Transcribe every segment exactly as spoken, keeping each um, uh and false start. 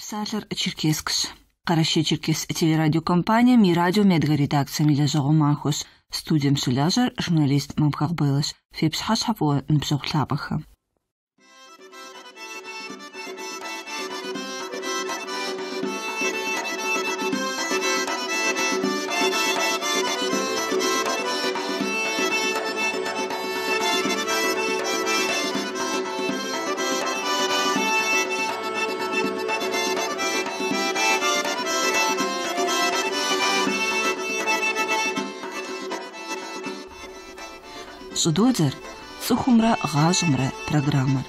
Псалъэр Черкескщ. Къарэщей Черкес телерадиокомпания ми радио медгаредакцием илэжьэгъу махуэщ. Студием щылэжьэр журналист Мамхъэгъбелэщ. Фепщхьэщхьэ фӏыуэ ныбжьэгъу лъапӏэхэм. Щӏыдодзэр цӏыхумрэ гъащӏэмрэ программэр.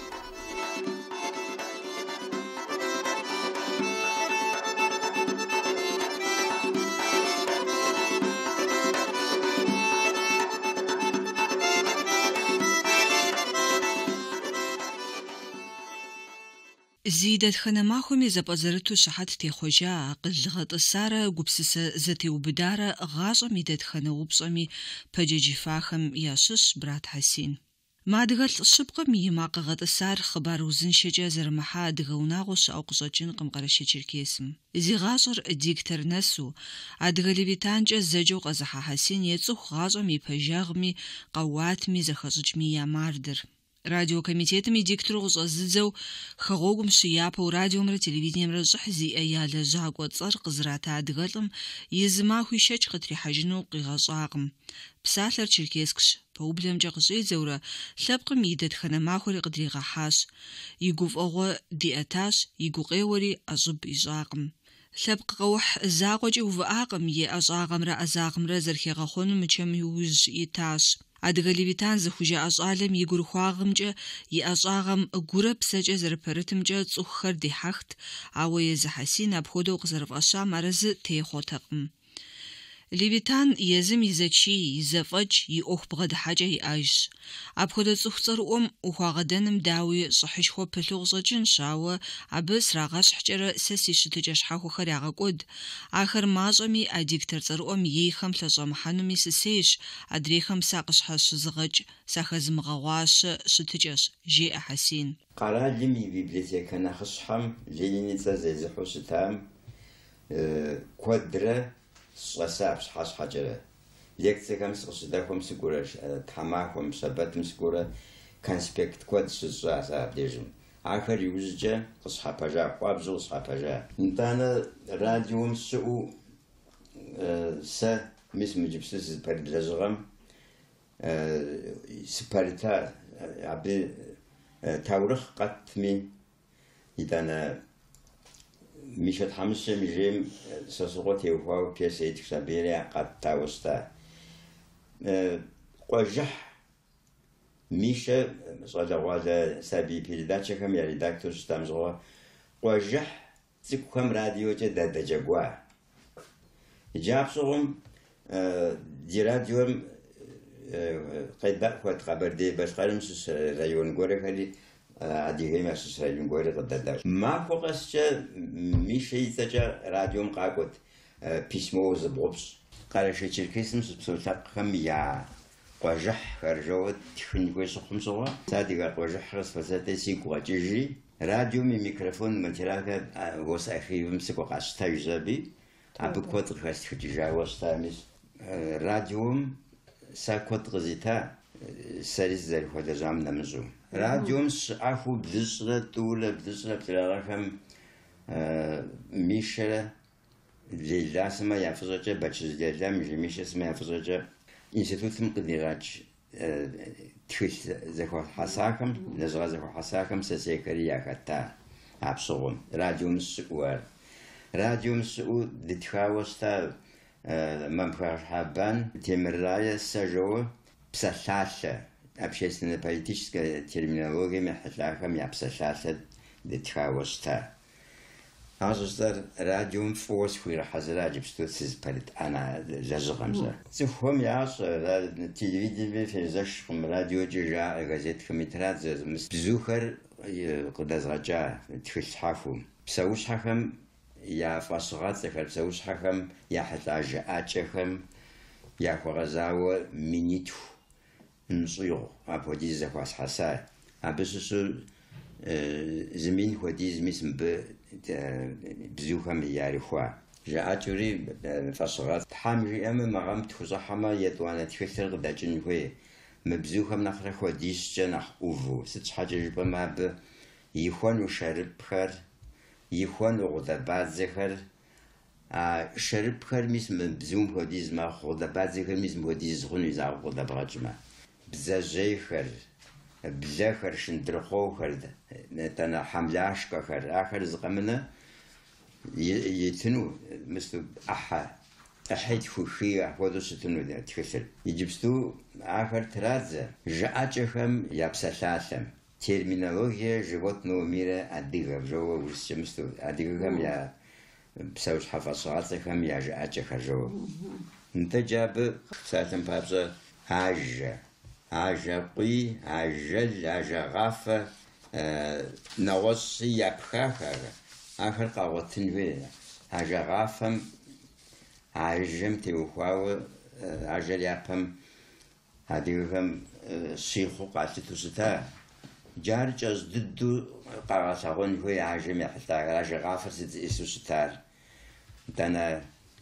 Зи дэтхэнэ махуэми зэпӏэзэрыту щыхьэт техъуэжа акъыл гъэтӏысарэ гупсысэ зэтеубыдарэ гъащӏэм и дэтхэнэ упщӏэми пэджэджыфахэм ящыщщ Брат Хьэсин. Мы адыгэлӏ щыпкъым и макъ гъэтӏысар хъыбар узыншэкӏэ зэрымыхьа адыгэ унагъуэ щыӏэу къыщӏэкӏынкъым Къарэщей Черкесым. Зи гъащӏэр диктор нэсу, адыгэ левитанкӏэ зэджэу къэзыхьа Хьэсин ецӏыху гъащӏэм и пэжэгъми, къэуатми, зэхэщӏыкӏми я мардыр. Радиокомитетым и диктору къыщӏэзыдзэу хэгъуэгум щияпэу радиомрэ телевидениемрэ щӏыхь зиӏэ я лэжьакӏуэ цӏэр къызрата адыгэлӏым и зы махуи шэч къытрихьэжыну къигъэщӏакъым. Псалъэр Черкескщ. Пэублэмкӏэ къыщӏедзэурэ лъэпкъым и дэтхэнэ махуэри къыдригъэхьащ. И гуфӏэгъуэ диӏэтащ, и гукъеуэри ӏэщӏыб ищӏакъым. Лъэпкъ къэухь закъуэкӏэ увыӏакъым, и ӏэщӏагъэмрэ ӏэзагъымрэ зэрыхегъэхъуэну мычэм иужь итащ. Адыгэ левитан зыхужаӏэ щӏалэм и гурыхуагъымкӏэ, и ӏэщӏагъэм гурэ псэкӏэ зэрыпэрытымкӏэ цӏыхухэр дехьэхт, ауэ езы Хьэсин апхуэдэу къызэрыфӏэщам арэзы техъуэтэкъым. Левитан езым и зэчий, и зэфӏэкӏ, и ӏуэху бгъэдыхьэкӏэ иӏэжщ. Апхуэдэ цӏыху цӏэрыӏуэм ухуагъэдэным дауи щӏыхьышхуэ пылъу къыщӏэкӏынщ, ауэ абы срагъэщхькӏэрэ сэ си щытыкӏэ щхьэхуэхэр ягъэкӏуэд. Ахэр мащӏэми, а диктор цӏэрыӏуэм ейхэм лъэщӏэмыхьэнуми сысейщ, адрейхэм сакъыщхьэщызыгъэкӏ, сахэзымыгъэгъуащэ щытыкӏэщ, жеӏэ Хьэсин. Къэралым и библиотекэ нэхъыщхьэм Лениницэ зезыхьу щытам куэдрэ сщӏэса пщыхьэщхьэкӏэрэ. Лекциехэм сыкъыщыдэхуэм сыгурэ, тхьэмахуэм, щабэтым сыгурэ конспект куэд щысщӏа сэ абдежым. Ахэр иужькӏэ къысщхьэпэжа, къуабжьу къысщхьэпэжа. Нтӏанэ радиом сщыӏэу сэ мис мы иджыпсту сызыпэрыт лэжьыгъэм сыпэрыта, абы таурыхъ къэтми, итӏанэ Мишэ Тхьэмыщэм и жейм Сосрыкъуэ теухуауэ пьесэ итхщ, абыри къэттауэ щыта. Къуэжыхь Мишэ щӏалэгъуалэ сабий передачэхэм я редактор щытам щыгъуэ къуэжыхь цӏыкӏухэм радиокӏэ дэдэджэгуа. Иджапщӏэкъым ди радиом къедэӏуэт Къэбэрдей-Балъкъэрым щыщ район гуэрхэри Адыгейм ящыщ район гуэри къыдэдащ. Махуэ къэскӏэ Мишэ и цӏэкӏэ радиом къакӏуэт письмо зыбгъупщӏ. Къарэщей Черкесым щыпсэу лъэпкъхэм я къуэжыхьхэр жэуэ тхын хуей щыхъум щыгъуэ, сэ адыгэ къуэжыхьхэр сфэсэтӏи сигу къэкӏыжи, радиом и микрофон материалхэр уэс архивым сыкӏуэ къасщтэж зэби, абы куэд къыхэстхыкӏыжауэ щытами, радиом сэ куэд къызита, сэри сызэрыхуэлэжьам нэмыщӏу. Радиом щыӏэхуу блыщӏрэ тӏурэ блыщӏрэ пкӏырагъэхэм Мишэрэ Лейлэ сымэ я фӏыщӏэкӏэ, Бэчыжь Лейлэм Мишэ сымэ я фӏыщӏэкӏэ институтым къыдригъэкӏ тхылъ зэхуэхьэсахэм, лэжьыгъэ зэхуэхьэсахэм сэсейхэри яхэта а пщыгъуэм. Радиом щыӏэу ар. Радиом щыӏэу дытхауэ щыта Мамхъэгъбан Темиррае сэ жоуэ псэлъалъэ, общественно-политическая терминология хьылъахэм я псэлъалъэ дытхауэ щыта. Ащӏэщӏэр радиом фӏыуэ схуигъэхьэзыра иджыпсту сызыпэрыт ӏэнэ лэжьыгъэм щӏэ. Цӏыхухэм ящӏэ, телевидениемэ фезэшкъым, радиокӏэ жаӏэ, газетэхэм итrat бзухэр къыдэзгъэкӏа тхылъ щхьэхуэу. Псэущхьэхэм я фӏэщыгъэцӏэхэр, псэущхьэхэм я хьылъажэ ӏэкӏэхэм яхуэгъэзауэ минитху нщӏигъу апхуэдиз зэхуэсхьэса. Абы щыщу зымин хуэдиз мис мыбы بزوخم يعرفوا جاء توري فصغات حامي أما مغام تخزحما يدوانا تكثر غداجن هوي مبزوخم نخرة خوديش جناح أوفو ست حاجة جبا ما ب يخوان وشرب خر يخوان وغدابات زخر شرب خر ميس مبزوم خوديز ما غدابات زخر ميس خوديز غنو زاغ غدابات جما بزاجي خر بزاخر شندرخو خر نتانا حملاش كخر آخر زقمنا يتنو مثل أحا أحد خوشية وذو ستنو ده تكسر يجبستو آخر ترازة جاءتهم يابسلاسم терминология животного мира адыга жоо ушсемсту адыгам я псауш хафасаатхэм я жаачха жоо нта жабы сатам папса ажа ажа қи ажа ажа гафа навос япхаха ахэр қаватын ве ажа гафам ажэм теухау ажа япам адыгам сиху qatitusta جارجز ضدو قراساغون هو عجم يحتاج راجع غافر ست إسوستار تنا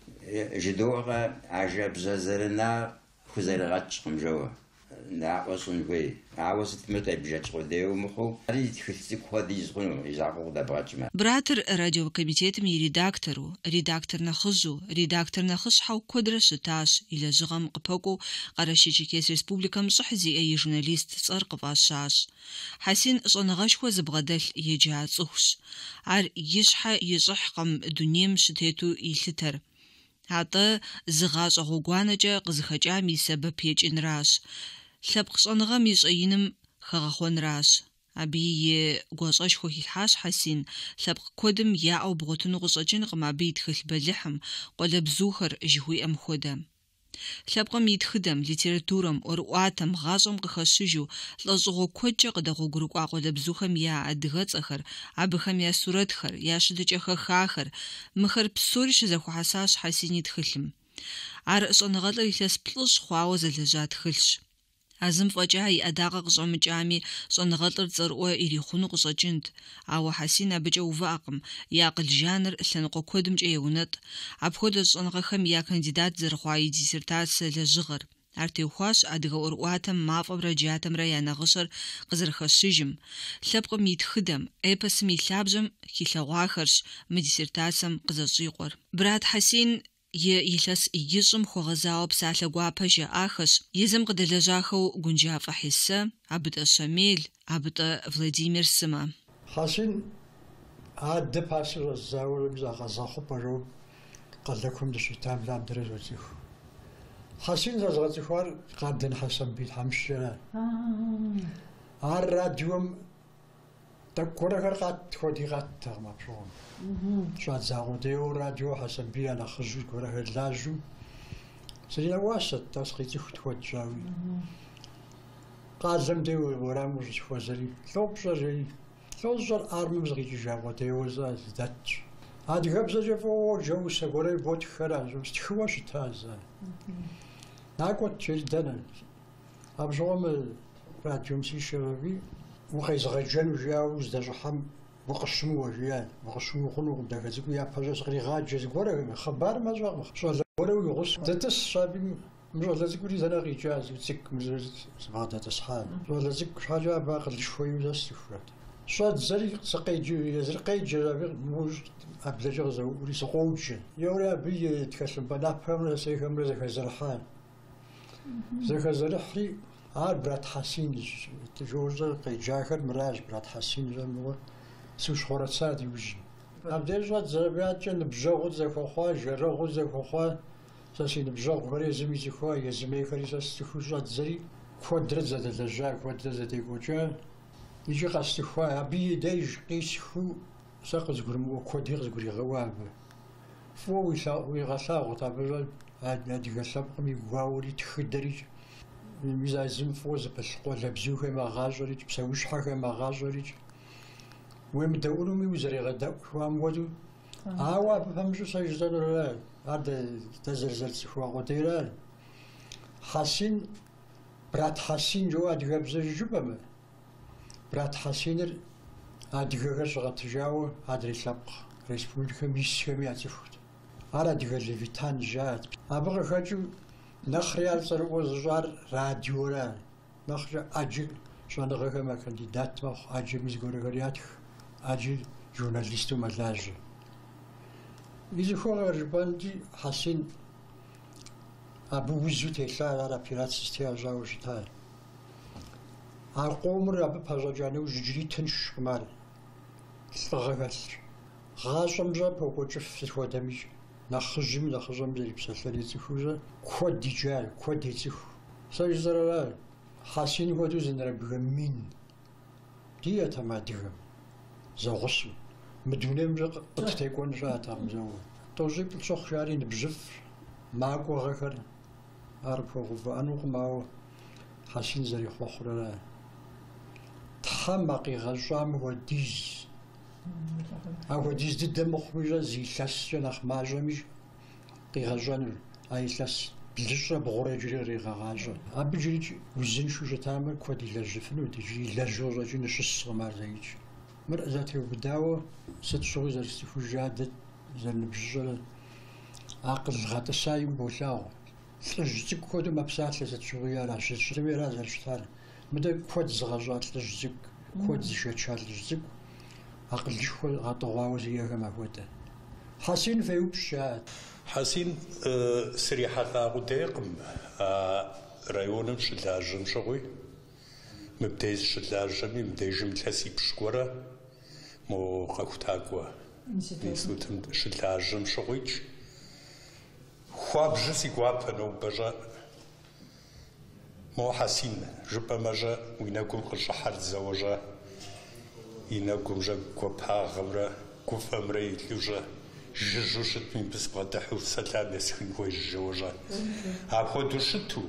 جدوغا عجب زازرنا خزرغات قمجوا ناقصون هو عاوزت متى بجات خديو مخو ريت خلتك خديز خنو يزعقو دبراتما براتر راديو комитет ми редактору редактор нахызу редактор нахыз хау кодра шиташ или жгам قپقو قراشيچكيس республикам шхзи эй журналист цар قفاشاش حسين شنغاشخو زبغدل يجاصوش ар يشح يشحقم دنيم شتيتو يلتر حتى زغاش غوغوانجا قزخجا مي سبب يجنراش لبق شنغا ميشينم خغخونراش أبي غوشاش خو حاش حسين لبق كودم يا أو بغتون غوشاجين قما بيدخل بلحم قل بزوخر جهوي أم خودم لبق ميدخدم ليتراتورم أرواتم غاشم قخشجو لازغو كوجا قدغو غروقا قل بزوخم يا أدغت أخر أبخم يا سورت خر يا شدج أخر خاخر مخر بسورش زخو حساش حسين يدخلم عر شنغال يلس بلش خواو زلجات خلش أزم فجاي أداغ قصام جامي شنغال تزرقوا إلي خنو قصاجند أو حسين بجو واقم ياقل جانر لنقو كودم جيونت أبخود شنغا خم يا كانديدات زرخواي ديسرتاس لجغر أرتيوخاش أدغو أرواتم مافا برجاتم ريانا غشر قزر خشيجم لبقى ميتخدم إيبس ميلابجم كيلاواخرش مديسرتاسم قزر جيقور براد حسين يلس يجم خوغزاو بسالة غوابجا آخش يزم قدلجاخو غنجافة حسة عبد شميل عبد فلاديمير سما حسين عاد باسر الزاول زغزاخو برو قلكم دشتام لام درجوتيخ حسين زغزاخوار قادن حسن بيت حمشة عار راديوم تكورا قات خودي قات تغما بشون شاد زاغو ديو راديو حسن بيا نخزو كورا هلاجو سرينا واسط تسقيتي خطوة جاوي قازم ديو وراموش خوزري لوب جري لوزر ارمم زغيتي جاغو ديو زدت هاد غبزة جفو جو سغوري بوت خراج استخواش تازا ناكوت تشدنا ابجوم راديو مسي شبابي وخيز غجن جاوز دجحم وقشمو وجيان وقشمو خلو داك زكو يا باجا صغري غاج زكورا خبار ما جا شو زكورا ويغص تتس شابي مجو لازكوري زنا غي جاز تسك مزز سبعة تصحان شو لازك حاجه باقي شوي ولا استفراد شو زري سقي جو زرقي جرابي موج ابدا جازو ولي سقوج يورا بي تكلم بلا فهم سيكم زك زرحان زك زرحي عاد برات حسين تجوز قي جاكر مراج برات حسين زمور سوش خورت سادي وجي عبدالله جات زربيات جن بجاغو زكو خوا جراغو زكو خوا ساسين بجاغو غري زمي زكو يا زمي كري ساستخو جات زري كوادرت زاد الجاك كوادرت زاد يقوجا يجي قاستخوا ابي دايج قيس خو ساقز غرمو كودير زغري غواب فو ويسا ويغساغو طابل هاد هادي غساب قمي واوري تخدري ميزازم فوز بس قول بزوخ ما غاجري بسويش حاجه ما غاجري ومدورو ميوزري غدا وام ودو اوا بفهمشو سجدان ولا هذا تزلزل سخوا غديران حسين برات حسين جو ادغبز جوبم برات حسين адыгэхэр щыгъэтыжауэ адрей лъэпкъ республикэм исхэми яцӏыхут. Ар адыгэ левитан жаӏэт. Абы къыхэкӏыу нэхъри ар цӏэрыӏуэ зыщӏар радиорэ. Нэхъкӏэ ӏэджэ щӏэныгъэхэм а кандидат мэхъу, ӏэджэми зыгуэрхэр ятх, ӏэджэ журналисту мэлажьэ. И зыхуэгъэр жыпӏэнти Хьэсин абы узу телъар ар операция зытеӏэщӏауэ щытар. Ар къомыр абы пэщӏэкӏэнэу жыджри тыншкъым ар лӏыгъэ хэлъщ. ГъащӀэмщӀэ покӀуэкӀыф зыхуэдэми нэхъыжьым нэхъыщӀэм зэрипсэлъэри цӀыхужьэ куэд иджа, куэд ецӀыху. Сэ жызэрара Хьэсин хуэдэу зэнэрыбгэ мин диӏэтэм адыгэм зэгъусэу. Мы дунеймкӀэ къыттекӀуэн щыӀэтэкъым зэуэ. ТӀощӀитӀ щыхъу жари ныбжьыфӀ, макӀуэгъэхэр ар пхуэгъэувыӀэнукъым, ауэ Хьэсин зэрихъуэхъурэрэ. Тхьэм къигъэщӀам хуэдиз, ахуэдиз дыдэ мыхъумищӀэ зи илъэскӀэ нэхъ мащӀэми къигъэщӀэнур, а илъэс блыщӀэ бгъурэ иджыри къригъэгъащӀэ. Абы иджыри узыншэу щытамэ куэд илэжьыфынут, иджыри илэжьу щӀэкӀыну щыскъым ар зэикӀ. Мыр зэтеубыдауэ сыт щыгъуи зэрыстыхужа дэ зэрыныбжьыщӀэрэ акъыл гъэтӀыса имыболъагъу. ЛӀыжь цӀыкӀу хуэдэу мэпсалъэ сыт щыгъуи ара щытми ара зэрыщытар. Мыдэ куэд зыгъэщӀа лӀыжь цӀыкӀу, куэд зышэча лӀыжь цӀыкӀу акъылышхуэ гъэтӀыгъуауэ зиӀэхэм апхуэдэ. Хьэсин феупщӀ жаӀэт. Хьэсин срихьэлӀа къудейкъым районым щылажьэм щыгъуи. Мыбдеж щылажьэми мыбдежым илъэс ипщ гуэрэ мо къэхутакӀуэ институтым щылажьэм щыгъуикӀ. Хуабжьу си гуапэ нобэщӀэ. Мо Хьэсин жыпӀэмэщӀэ уи нэгум къыщӀыхьэр зэуэщӀэ. И нэгумщӀэ гуапагъэмрэ гуфӀэмрэ илъущӀэ жыжьу щытми мыбы збгъэдыхьу сэлам есхын хуежьэуэщӀэ. Апхуэдэу щыту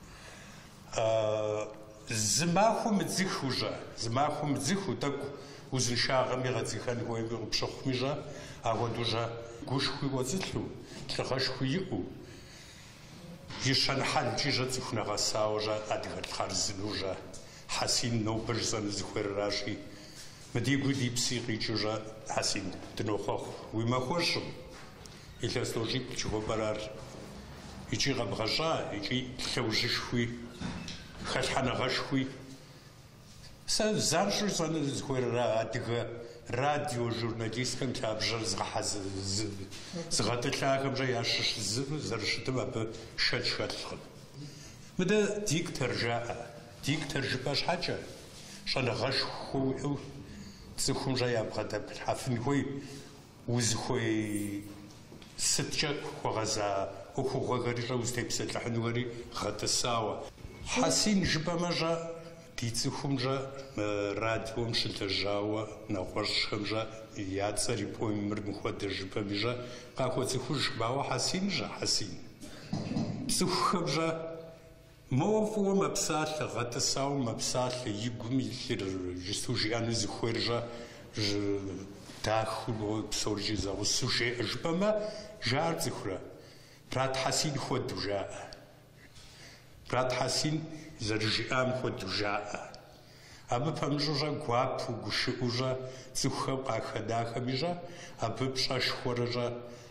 зы махуэ мыдзыху щӀэ, зы махуэ мыдзыху тӀэкӀу узыншагъэми гъэдзыхэн хуейми къыпщыхъуми щӀэ, апхуэдэу щӀэ гушхуи кӀуэцӀылъу, лъыгъэшхуи иӀу, и щэнхьэлкӀи щӀэ цӀыху нэгъэсауэ щӀэ адыгэ тхъарзыну щӀэ. Хьэсин нобэ жысӀэну зыхуейращи, мыдигуи ди пси къикӀыу щӀэ Хьэсин дынохъуэхъу уи махуэщӀым. Илъэс тӀощӀитӀ жыхуэпӀэрар. ИкӀи къэбгъэщӀа, икӀи лъэужьышхуи, хэлъхьэнэгъэшхуи. Сэ занщӀэу щӀэну зыхуейрара адыгэ радио журналистхэм лъабжьэр зыгъэтӀылъахэмкӀэ ящыщ зэрыщытым абы шэч хэлъкъым. Мыдэ диктор жаӀэ. Диктор жыпӀэ щхьэкӀэ щӀэныгъэшхуэ уиӀэу цӀыхумщӀэ ябгъэдэплъхьэфын хуей, узыхуей сыткӀэ хуэгъэза Ӏуэхугъуэхэри щӀэ узытепсэлъыхьынухэри гъэтӀысауэ. Хьэсин жыпӀэмэ щӀэ ди цӀыхумщӀэ радиом щылэжьауэ нэгъуэщӀхэм щӀэ я цӀэр и пӀоми мыхуэдэ жыпӀэми щӀэ къахуэцӀыхуж. Ауэ Хьэсин щӀэ Хьэсин. Цӏыхухэм щӀэ моуэ фӀыуэ мэпсалъэ, гъэтӀысауэ мэпсалъэ, и гум илъыр жысу жиӀэну зыхуейр щӀэ дахыу псори зэгъусэу жеӀэ жыпӀэмэ жаӀэр цӀыхурэ Брат Хьэсин хуэдэу жаӀэ. Брат Хьэсин зэрыжиӀам хуэдэу жаӀэ. Абы пэмыщӀу щӀэ гуапэу гушыӀэу щӀэ цӀыхухэм къахэнахэми щӀэ абы пщӀэшхуэрэ щӀэ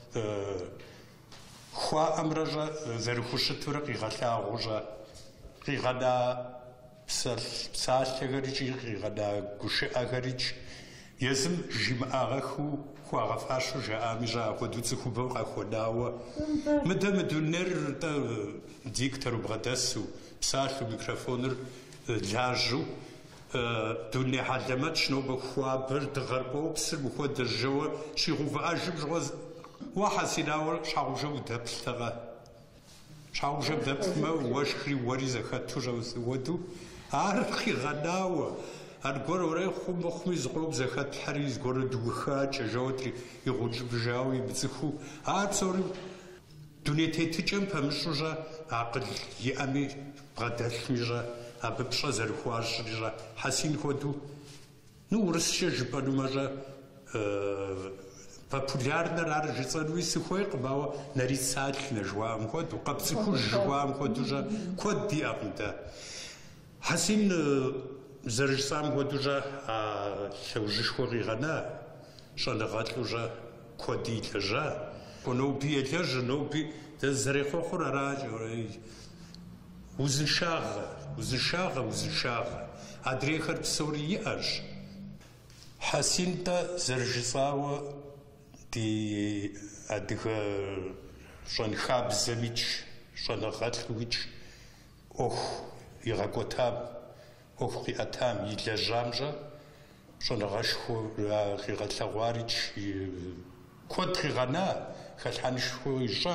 хуаӀэмрэ щӀэ зэрыхущытурэ къигъэлъагъуу щӀэ къигъэна псалъэхэрикӀи къигъэна гушыӀэхэрикӀ езым жимыӀагъэхыу хуагъэфащэу жаӀами щӀэ апхуэдэу цӀыхубэм къахуэнауэ. Мыдэ мы дунейр диктору бгъэдэсу псалъэу микрофоныр лажьэу дуней хьэлэмэтщ нобэ хуабэр дыгъэр къопсыр мыхуэдэ жьэуэ щигъэувыӀэжым щыгъуэ уэ Хьэсинауэ щхьэгъубжэ удэплътэкъэ? Щхьэгъубжэ дэплъмэ уэшхри уэри зэхэту щӀэуэду ар къигъэнауэ аргуэру уэра хъу мыхъуми зыкъом зэхэтхьэри зыгуэру дыухакӀэ жэуэтри игъуэкӀыбжауи мыцӀыхуу ар псори дуней тетыкӀэм пэмыщӀу щӀэ акъыл иӀэми бгъэдэлъми щӀэ абы пщӀэ зэрыхуащӀри щӀэ Хьэсин хуэдэу ну урысчэ жыпӀэнумэ щӀэ популярнэр ар жыцӀэнуи сыхуейкъым, ауэ нарицалъэ жыхуаӀэм хуэдэу, къэпцӀыхуж жыхуаӀэм хуэдэу щӀэ куэд диӀэкъым дэ. Хьэсин Зэрыжсам хуэдэужэ лъэужьышхуэ къигъэна, щӏэныгъэлӏэужэ куэди илъэжьа. Ноби елэжь, ноби зэрехъуэхъур аращ. Узыншагъэ, узыншагъэ, узыншагъэ. Адрейхэр псори иӏэщ. Хьэсин-тӏэ зэрыжысӏауэ ди адыгэ щӏэнхабзэмикӏ, щӏэныгъэлӏуикӏ ӏуэху игъэкӏуэтам, ӏуэху къиӏэтам, илэжьамщӏэ щӏэныгъэшхуэ къигъэлъэгъуарикӏ куэд къигъэна, хэлъхьэнышхуэ ищӏа.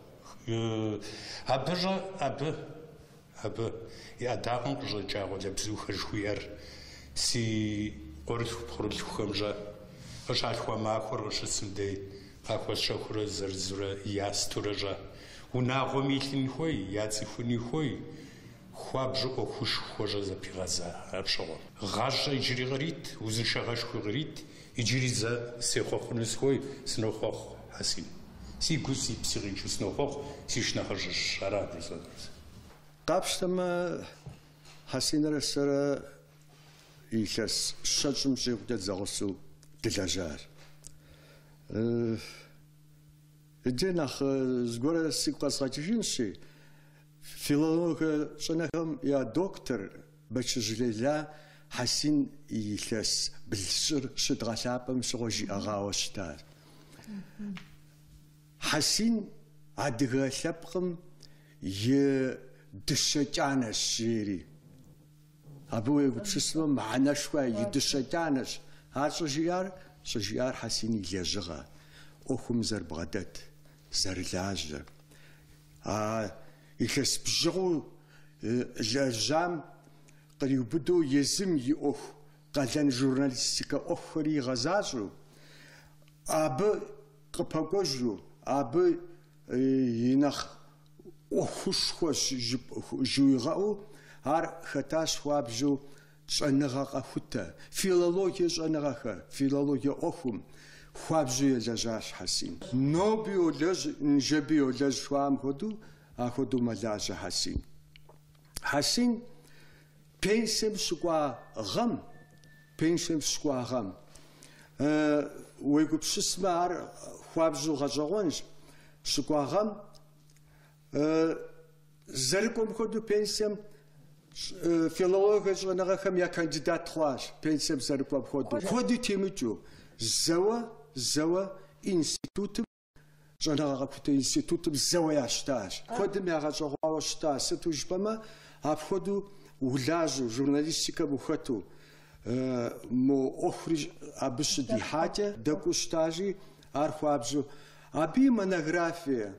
Абыщӏэ, абы, абы и ӏэдакъым къыщӏэкӏа къуалэбзухэр жыхуиӏэр си къурылъу-пхъурылъхухэмжэ къыщалъхуа махуэр къыщысым дей къахуэсщэхурэ зэрызурэ ястурэжэ унагъуэми илъын хуей, яцӏыхуни хуей, хуабжьу ӏуэхушхуэжэ зэпигъэза апщыгъуэм. Гъащӏэ иджыри кърит, узыншагъэшхуи кърит, иджыри зэ сехъуэхъуну схуей, сынохъуэхъу Хьэсин. Си гу си пси къиншу сынохъуэхъу, си шынэхъыжьыщ, арат жысӏэныр. Къапщтэмэ Хьэсинрэ сэрэ илъэс щэщӏым щӏигъукӏэ зэгъусэу дылэжьар. Иджы нэхъ зыгуэрэ сигу къэзгъэкӏыжынщи, филологие щӏынэхэм я доктор Бэчыжь-Лейлэ Хьэсин илъэс блыщӏыр щыдгъэлъапӏэм щыгъуэ жиӏэгъауэ щытар. Хьэсин адыгэ лъэпкъым и дыщэ кӏанэщ жери. Абы уегупсысмэ мыхьэнэшхуэ и дыщэ кӏанэщ. Ар щӏыжиӏар, щӏыжиӏар Хьэсин и лэжьыгъэ. ӏуэхум зэрыбгъэдэт, зэрылажьэ. Илъэс бжьыгъэу лэжьам къриубыдэу езым и ӏуэху къалэн журналистикэ ӏуэхухэри игъэзащӏэу, абы къыпэкӏуэжу, абы и нэхъ ӏуэхушхуэ жыуигъэӏуу, ар хэтащ хуабжьу щӏэныгъэ къэхутэ. Филологие щӏэныгъэхэр, филологие ӏуэхум хуабжьу елэжьащ Хьэсин. Ноби йолэжь, нжэби йолэжь жыхуаӏэм хуэдэу, ахуэдэу мэлажьэ Хьэсин. Хьэсин пенсием щыкӏуа гъэм, пенсием щыкӏуа гъэм, уегупсысмэ ар хуабжьу гъэщӏэгъуэнщ, щыкӏуа гъэм зэрыкӏуэм хуэдэу пенсием филологие щӏэныгъэхэм я кандидат хъуащ, пенсием зэрыкӏуэм хуэдэу. Хуэдэу темыкӏыу, зэуэ, зэуэ институтым, щӏэныгъэ къэхутэ институтым зэуэ ящтащ. Куэдым ягъэщӏэгъуауэ щытащ. Сыту жыпӏэмэ, апхуэдэу улажьэу, журналистикэм ухэту, мо ӏуэхури абы щыдихьакӏэ дэкӏуэу щытащи, ар хуабжьу. Абы и монографие,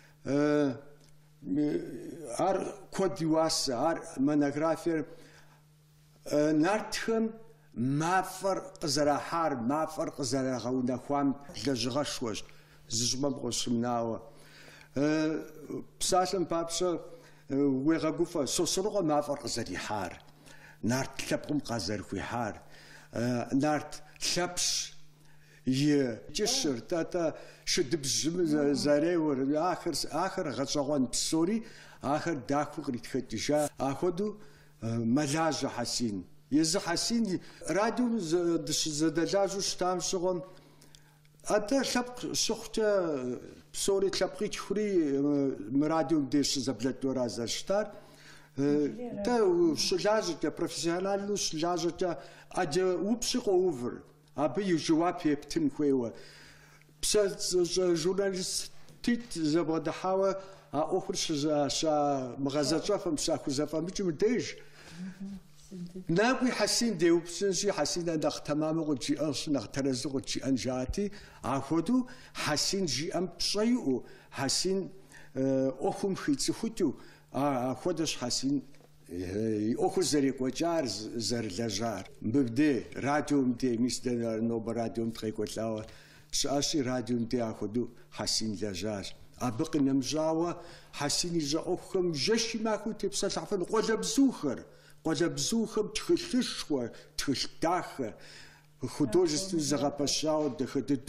ар куэд и уасэ, ар монографиер нартхэм мафӏэр къызэрахьар, мафӏэр къызэрагъэунэхуам лэжьыгъэшхуэщ, зыщӏыпӏэм къыщымынауэ. Псалъэм папщӏэ уегъэгуфӏэ, Сосрыкъуэ мафӏэр къызэрихьар, нарт лъэпкъым къазэрыхуихьар, нарт лъэпщ и кӏыщыр, тӏэ шыдыбжьым зэреуэр, ахэр гъэщӏэгъуэн псори, ахэр дахэу къритхэкӏыжа. Ахуэдэу мэлажьэ Хьэсин. Езы Хьэсин радиом зэдэлажьэу щытам щыгъуэм, атӏэ лъэпкъ щыхъукӏэ псори лъэпкъитхури мы радиом деж щызэблэтӏуэра зэрыщытар. Тӏэ щылажьэкӏэ, профессионалу щылажьэкӏэ ӏэджэ упщӏи къоувыр, абы и жэуап ептын хуейуэ. Псэ журналиститӏ зэбгъэдыхьауэ а ӏуэхур щамыгъэзэщӏэфым, щахузэфӏэмыкӏым деж накӏуи Хьэсин деупсынщи, Хьэсинэ нэхъ тэмэму къыджиӏэнщи, нэхъ тэрэзу къыджиӏэн жаӏати, ахуэдэу Хьэсин жиӏэм пщӏэ иӏэу, Хьэсин ӏуэхум хицӏыхукӏыу, ахуэдэщ Хьэсин и ӏуэхур зэрекӏуэкӏар, зэрылэжьар. Мыбдей, радиом дей, мис дэнэ нобэ радиом ткъекӏуэлӏауэ щыӏэщи, радиом дей ахуэдэу Хьэсин лэжьащ. Абы къынэмыщӏауэ Хьэсин и жьэӏуэхухэм жэщи махуи тепсэлъэфын къуалэбзухэр, къуалэбзухэм тхылъышхуэ, тхылъ дахэ, художественнэу зэгъэпэщауэ дахэ дыдэу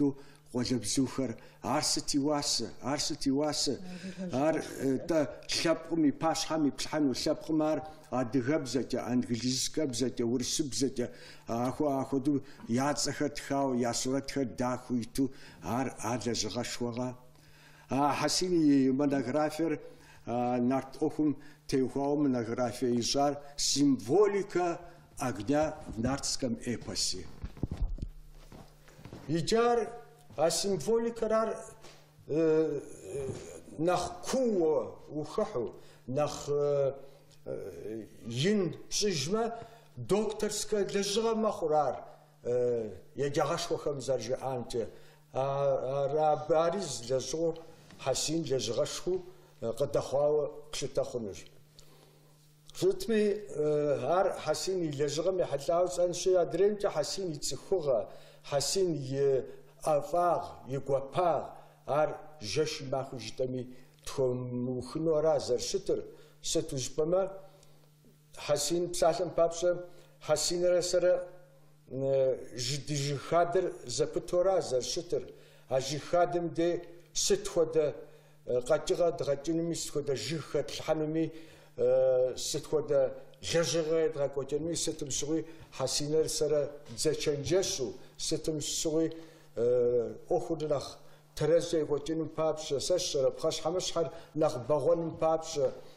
غولبزوخر عرستي واسه عرستي واسه ار تا شابقمي باش حمي بشحنو شابقمار ادغبزته انجليزكبزته ورسبزته اخو اخو دو ياصخت خاو ياسوت داخويتو ار ادز غشوغا حسيني منغرافر نارت اوخم تيوخاو منغرافي يزار سيمبوليكا اغدا نارتسكم ايباسي يجار السيمفونيكرار نخ كو وخحو نخ ين بسجمة دكتورسكا لجغة مخرار يجاغش وخم زرج أنت را بارز لزو حسين لجغشو قد خواو كشتاخنش فتمي هار حسين لجغة محلاوس أنشي أدريم حسين يتسخوغا حسين ي أفاق يقوى ار جش ماخو جتمي تخموخنورا زرشتر ستوج بما حسين بسالم بابسا حسين رسرا جدي جخادر زبطورا زرشتر اجي خادم دي ستخودا قاتيغا دغاتينمي ستخودا جخات الحنمي ستخودا جاجغا دغاكوتينمي ستمسوي حسين رسرا زچنجسو ستمسوي أخذ نخ ترزي قتين بابس سشر بخش حمشحر نخ بغون بابس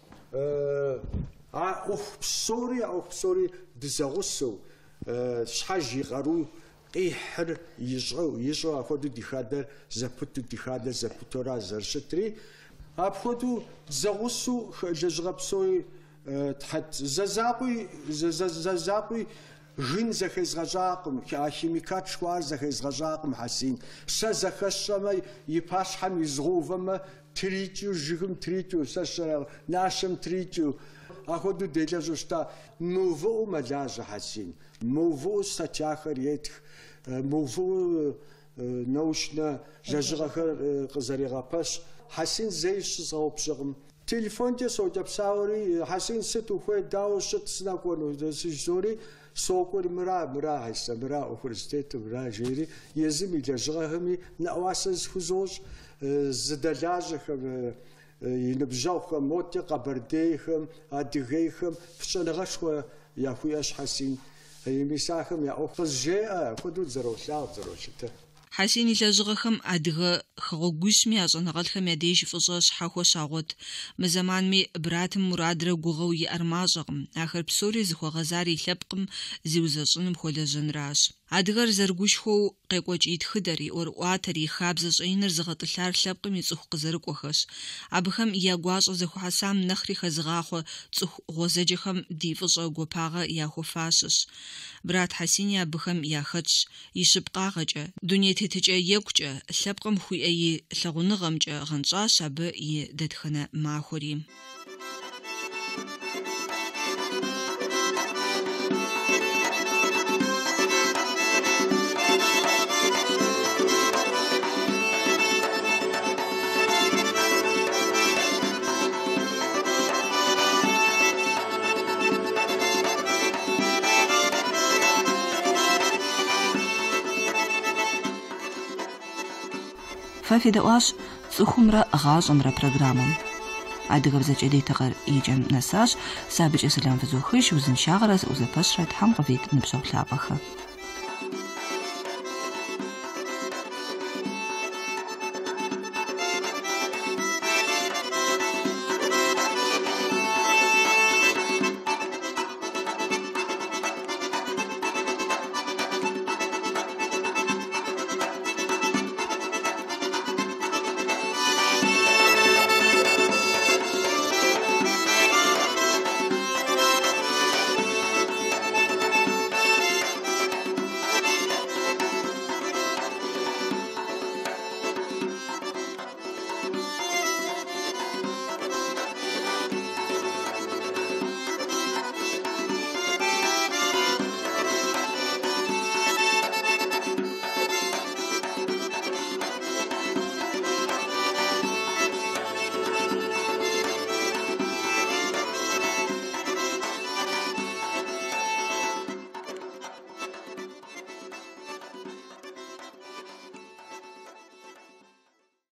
أخ بسوري أخ بسوري دزغسو شحاجي غرو قيحر يجرو يجرو أخذ دخادر زبطو دخادر زبطورا زرشتري أخذ زغسو جزغب سوري تحت ززابي ززابي جن زخيز غجاقم كهيميكات شوار زخيز غجاقم حسين شا زخشما يباش حم يزغوفما تريتو جيم تريتو سشر ناشم تريتو اخذو ديجازو شتا موفو مجاز حسين موفو ستاخر يت موفو نوشنا جاجغخر قزريغا باش حسين زيش زوبشغم تليفون دي سوجاب ساوري حسين ستو خوي داو شت سناكونو زوري سوكور مرا مرا هسه مرا أخرجت مرا جيري يزم يجزغهمي نواسز خزوج زدلاجهم ينبجوهم موتي قبرديهم أدغيهم فشنغشوا يا خوياش حسين يمساهم يا أخذ جاء خدود زروش لا زروشته حسين يلزغخم أدغ خغوغوسمي أزنغالخم يديش فصاص حاخو شاغوت مزمان مي براتم مراد رغوغو يأرمازغم آخر بسوري زخو غزاري لبقم زيوزاشنم خولجن راش أدغر زرغوشخو قيقوش يتخدري اور واتري خابزش اينر زغط الثار لبقم يتسخ قزرق وخش أبخم ياغواش زخو حسام نخري خزغاخو تسخ غوزجخم ديفش غوباغا ياخو فاشش برات حسين يا بخم ياخدش يشبقاغجا دنيا تتجا يكجا لبقم خوي اي لغنغمجا غنشا شاب يددخنا ماخوري ففي دواش صخمرة غاجمرة برنامج عدغ بزاج إلي تغر إيجام نساج سابج إسلام فزوخش وزن شاغرز وزبشرت حمقفيت نبشو لابخة